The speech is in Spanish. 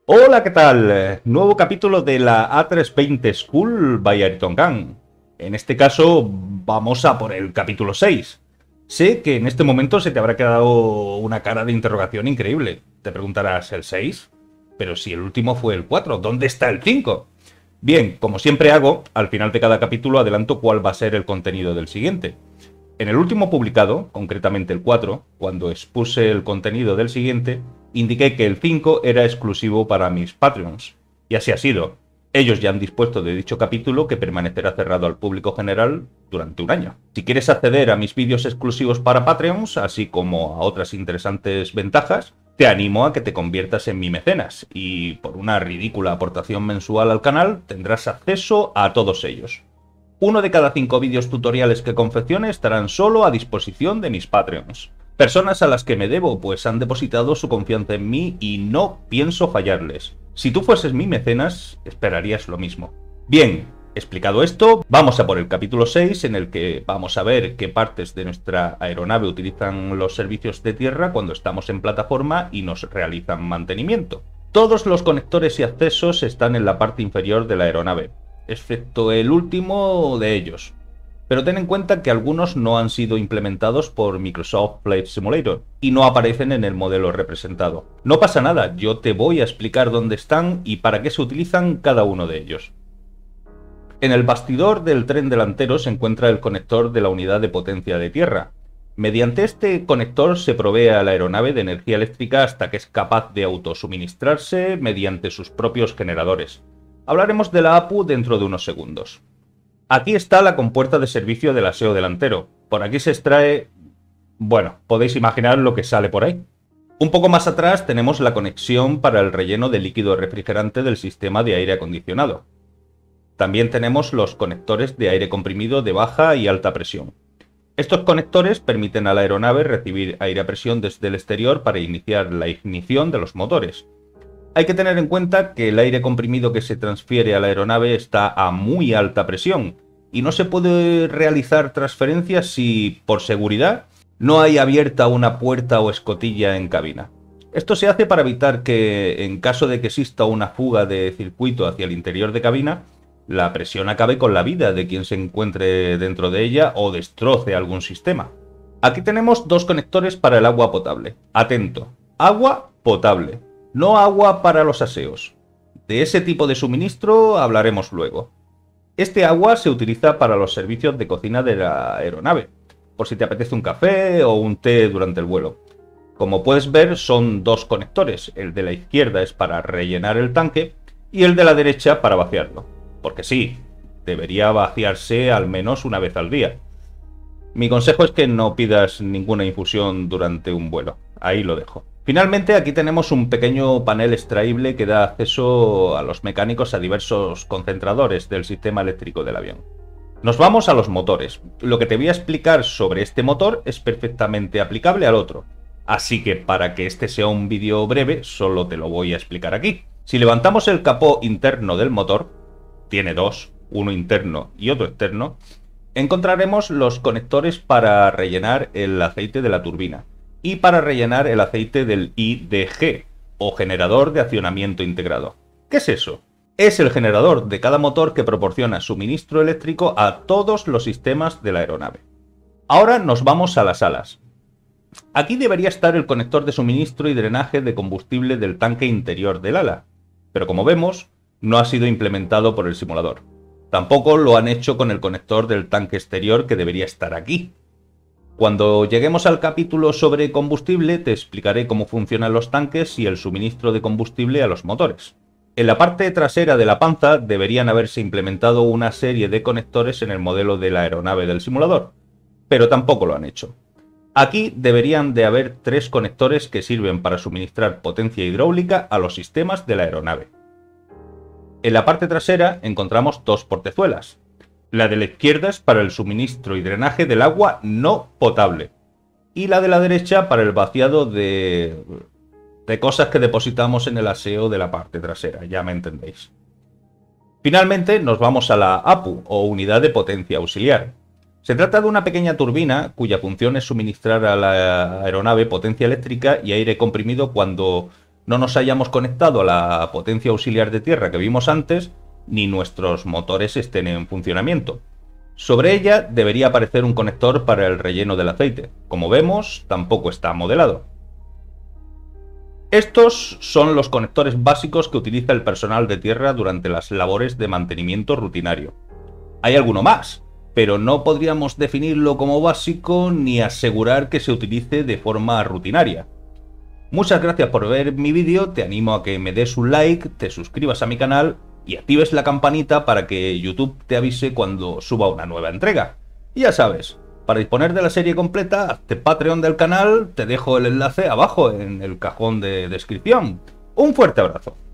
Hola, ¿qué tal? Nuevo capítulo de la A320 School by Ayrton Gunn. En este caso, vamos a por el capítulo 6. Sé que en este momento se te habrá quedado una cara de interrogación increíble. Te preguntarás, ¿el 6? Pero si el último fue el 4, ¿dónde está el 5? Bien, como siempre hago, al final de cada capítulo adelanto cuál va a ser el contenido del siguiente. En el último publicado, concretamente el 4, cuando expuse el contenido del siguiente, indiqué que el 5 era exclusivo para mis Patreons. Y así ha sido. Ellos ya han dispuesto de dicho capítulo que permanecerá cerrado al público general durante un año. Si quieres acceder a mis vídeos exclusivos para Patreons, así como a otras interesantes ventajas, te animo a que te conviertas en mi mecenas y por una ridícula aportación mensual al canal tendrás acceso a todos ellos. Uno de cada 5 vídeos tutoriales que confeccione estarán solo a disposición de mis Patreons. Personas a las que me debo, pues han depositado su confianza en mí y no pienso fallarles. Si tú fueses mi mecenas, esperarías lo mismo. Bien, explicado esto, vamos a por el capítulo 6, en el que vamos a ver qué partes de nuestra aeronave utilizan los servicios de tierra cuando estamos en plataforma y nos realizan mantenimiento. Todos los conectores y accesos están en la parte inferior de la aeronave, excepto el último de ellos. Pero ten en cuenta que algunos no han sido implementados por Microsoft Flight Simulator y no aparecen en el modelo representado. No pasa nada, yo te voy a explicar dónde están y para qué se utilizan cada uno de ellos. En el bastidor del tren delantero se encuentra el conector de la unidad de potencia de tierra. Mediante este conector se provee a la aeronave de energía eléctrica hasta que es capaz de autosuministrarse mediante sus propios generadores. Hablaremos de la APU dentro de unos segundos. Aquí está la compuerta de servicio del aseo delantero. Por aquí se extrae... Bueno, podéis imaginar lo que sale por ahí. Un poco más atrás tenemos la conexión para el relleno de líquido refrigerante del sistema de aire acondicionado. También tenemos los conectores de aire comprimido de baja y alta presión. Estos conectores permiten a la aeronave recibir aire a presión desde el exterior para iniciar la ignición de los motores. Hay que tener en cuenta que el aire comprimido que se transfiere a la aeronave está a muy alta presión y no se puede realizar transferencias si, por seguridad, no hay abierta una puerta o escotilla en cabina. Esto se hace para evitar que, en caso de que exista una fuga de circuito hacia el interior de cabina, la presión acabe con la vida de quien se encuentre dentro de ella o destroce algún sistema. Aquí tenemos dos conectores para el agua potable. Atento, agua potable, no agua para los aseos. De ese tipo de suministro hablaremos luego. Este agua se utiliza para los servicios de cocina de la aeronave, por si te apetece un café o un té durante el vuelo. Como puedes ver, son dos conectores. El de la izquierda es para rellenar el tanque y el de la derecha para vaciarlo. Porque sí, debería vaciarse al menos una vez al día. Mi consejo es que no pidas ninguna infusión durante un vuelo. Ahí lo dejo. Finalmente, aquí tenemos un pequeño panel extraíble que da acceso a los mecánicos a diversos concentradores del sistema eléctrico del avión. Nos vamos a los motores. Lo que te voy a explicar sobre este motor es perfectamente aplicable al otro. Así que para que este sea un vídeo breve, solo te lo voy a explicar aquí. Si levantamos el capó interno del motor, tiene dos, uno interno y otro externo, encontraremos los conectores para rellenar el aceite de la turbina y para rellenar el aceite del IDG, o generador de accionamiento integrado. ¿Qué es eso? Es el generador de cada motor que proporciona suministro eléctrico a todos los sistemas de la aeronave. Ahora nos vamos a las alas. Aquí debería estar el conector de suministro y drenaje de combustible del tanque interior del ala, pero como vemos, no ha sido implementado por el simulador. Tampoco lo han hecho con el conector del tanque exterior que debería estar aquí. Cuando lleguemos al capítulo sobre combustible te explicaré cómo funcionan los tanques y el suministro de combustible a los motores. En la parte trasera de la panza deberían haberse implementado una serie de conectores en el modelo de la aeronave del simulador, pero tampoco lo han hecho. Aquí deberían de haber 3 conectores que sirven para suministrar potencia hidráulica a los sistemas de la aeronave. En la parte trasera encontramos 2 portezuelas. La de la izquierda es para el suministro y drenaje del agua no potable. Y la de la derecha para el vaciado de cosas que depositamos en el aseo de la parte trasera, ya me entendéis. Finalmente nos vamos a la APU, o unidad de potencia auxiliar. Se trata de una pequeña turbina cuya función es suministrar a la aeronave potencia eléctrica y aire comprimido cuando no nos hayamos conectado a la potencia auxiliar de tierra que vimos antes, ni nuestros motores estén en funcionamiento. Sobre ella debería aparecer un conector para el relleno del aceite. Como vemos, tampoco está modelado. Estos son los conectores básicos que utiliza el personal de tierra durante las labores de mantenimiento rutinario. Hay alguno más, pero no podríamos definirlo como básico ni asegurar que se utilice de forma rutinaria. Muchas gracias por ver mi vídeo, te animo a que me des un like, te suscribas a mi canal y actives la campanita para que YouTube te avise cuando suba una nueva entrega. Y ya sabes, para disponer de la serie completa, hazte Patreon del canal, te dejo el enlace abajo en el cajón de descripción. Un fuerte abrazo.